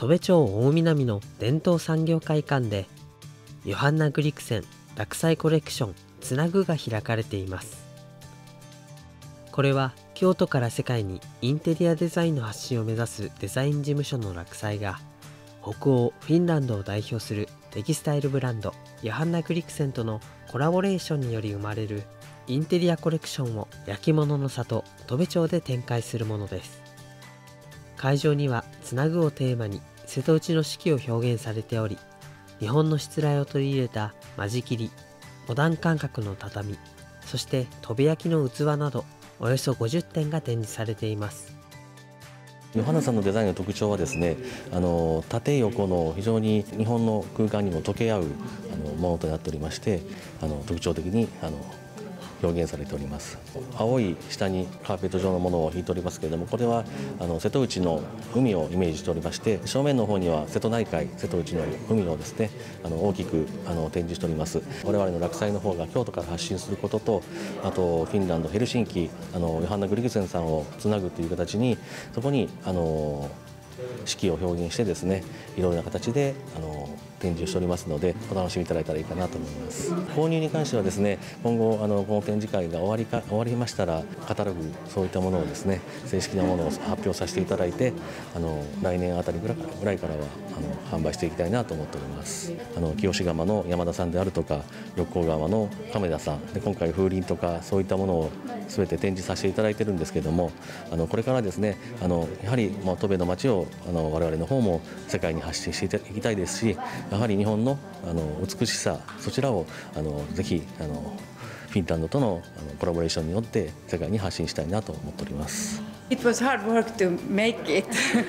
戸部町大南の伝統産業会館でヨハンナ・グリクセン落彩コレクションつなぐが開かれています。これは京都から世界にインテリアデザインの発信を目指すデザイン事務所の落彩が、北欧フィンランドを代表するテキスタイルブランドヨハンナ・グリクセンとのコラボレーションにより生まれるインテリアコレクションを焼き物の里戸部町で展開するものです。会場にはつなぐをテーマに瀬戸内の四季を表現されており、日本のしつらいを取り入れた間仕切り、モダン感覚の畳、そして戸部焼きの器などおよそ50点が展示されています。 ヨハンナさんのデザインの特徴はですね、縦横の非常に日本の空間にも溶け合うものとなっておりまして、特徴的に表現されております。青い下にカーペット状のものを引いておりますけれども、これは瀬戸内の海をイメージしておりまして、正面の方には瀬戸内海、瀬戸内の海をですね大きく展示しております。我々の落彩の方が京都から発信することと、あとフィンランドヘルシンキヨハンナ・グリグセンさんをつなぐという形に、そこに四季を表現してですね、いろいろな形で展示をしておりますので、お楽しみいただいたらいいかなと思います。購入に関してはですね、今後この展示会が終わりましたら、カタログそういったものをですね、正式なものを発表させていただいて、来年あたりぐらいからは販売していきたいなと思っております。清釜の山田さんであるとか、六甲川の亀田さんで、今回風鈴とかそういったものを全て展示させていただいているんですけれども、これからですね、やはり戸部の街を我々の方も世界に発信していきたいですし、やはり日本の美しさ、そちらをぜひフィンランドとのコラボレーションによって世界に発信したいなと思っております。 It was hard work to make it,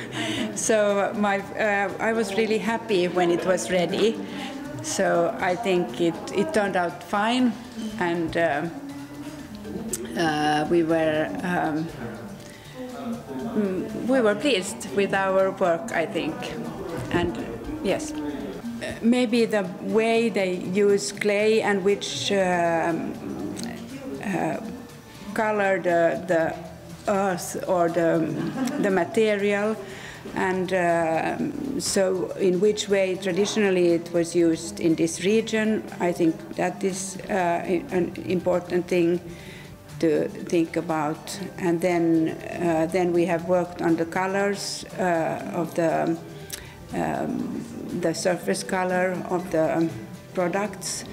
so I was really happy when it was ready. So I think it turned out fine, and we were pleased with our work, I think, and yes. Maybe the way they use clay and which color the earth or the material, and so in which way traditionally it was used in this region. I think that is an important thing to think about. And then we have worked on the colors of the surface color of the products.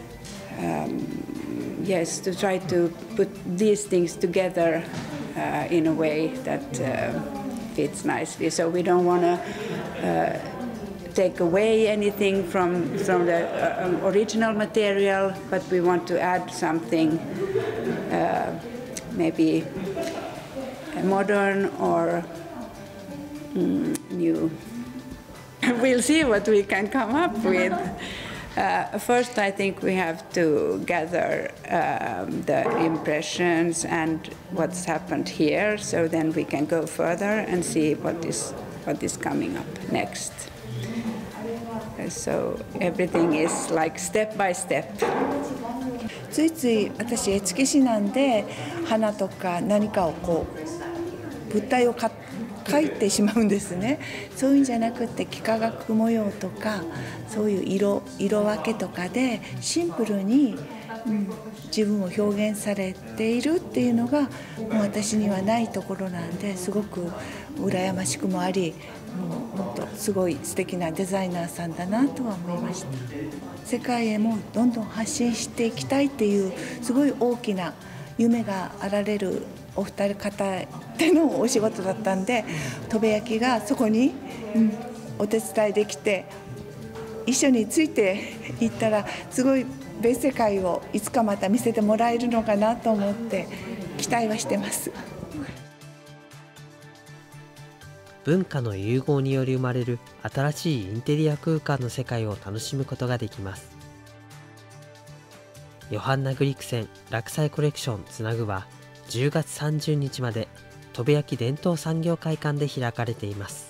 Yes, to try to put these things together in a way that fits nicely. So we don't want to take away anything from the original material, but we want to add something maybe modern or new. We'll see what we can come up with. First, I think we have to gather the impressions and what's happened here, so then we can go further and see what is coming up next. So everything is like step by step. ついつい私絵付け師なんで、花とか何かを物体を描いてしまうんですね。そういうんじゃなくて、幾何学模様とかそういう色分けとかでシンプルに、自分を表現されているっていうのがもう私にはないところなんで、すごく羨ましくもあり、もう本当すごい素敵なデザイナーさんだなとは思いました。世界へもどんどん発信していきたいっていうすごい大きな夢があられるお二人方でのお仕事だったんで、戸部焼がそこに、お手伝いできて一緒についていったら、すごい別世界をいつかまた見せてもらえるのかなと思って期待はしてます。 文化の融合により生まれる新しいインテリア空間の世界を楽しむことができます。ヨハンナ・グリクセン落彩コレクションつなぐは10月30日まで戸部焼伝統産業会館で開かれています。